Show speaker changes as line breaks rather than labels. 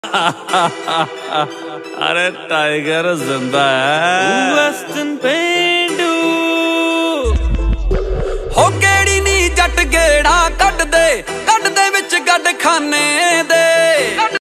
अरे टाइगर जिंदा है।
वेस्टर्न पेंडू
हो केड़ी नी जट गेड़ा कट दे विच गड खाने दे।